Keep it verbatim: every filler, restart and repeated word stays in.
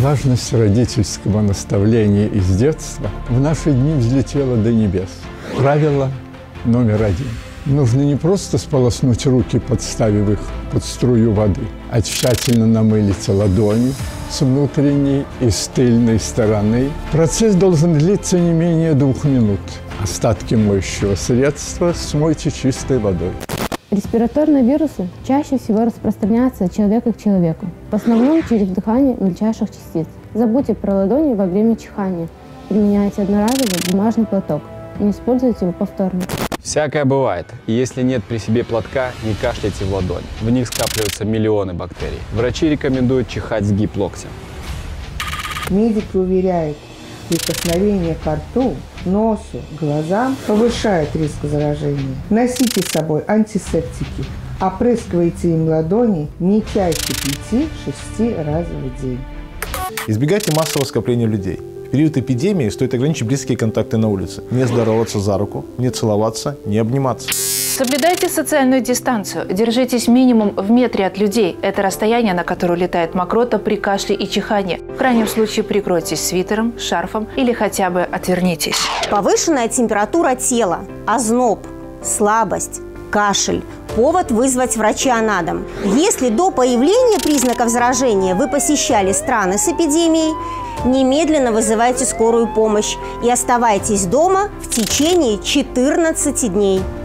Важность родительского наставления из детства в наши дни взлетела до небес. Правило номер один. Нужно не просто сполоснуть руки, подставив их под струю воды, а тщательно намылить ладони с внутренней и с тыльной стороны. Процесс должен длиться не менее двух минут. Остатки моющего средства смойте чистой водой. Респираторные вирусы чаще всего распространяются от человека к человеку, в основном через вдыхание мельчайших частиц. Забудьте про ладони во время чихания. Применяйте одноразовый бумажный платок. Не используйте его повторно. Всякое бывает. И если нет при себе платка, не кашляйте в ладонь. В них скапливаются миллионы бактерий. Врачи рекомендуют чихать сгиб локтя. Медики уверяют, прикосновение к рту, носу, глазам повышает риск заражения. Носите с собой антисептики. Опрыскивайте им ладони не чаще пяти-шести раз в день. Избегайте массового скопления людей. В период эпидемии стоит ограничить близкие контакты на улице. Не здороваться за руку, не целоваться, не обниматься. Соблюдайте социальную дистанцию. Держитесь минимум в метре от людей. Это расстояние, на которое летает мокрота при кашле и чихании. В крайнем случае прикройтесь свитером, шарфом или хотя бы отвернитесь. Повышенная температура тела, озноб, слабость, кашель – повод вызвать врача на дом. Если до появления признаков заражения вы посещали страны с эпидемией, немедленно вызывайте скорую помощь и оставайтесь дома в течение четырнадцати дней.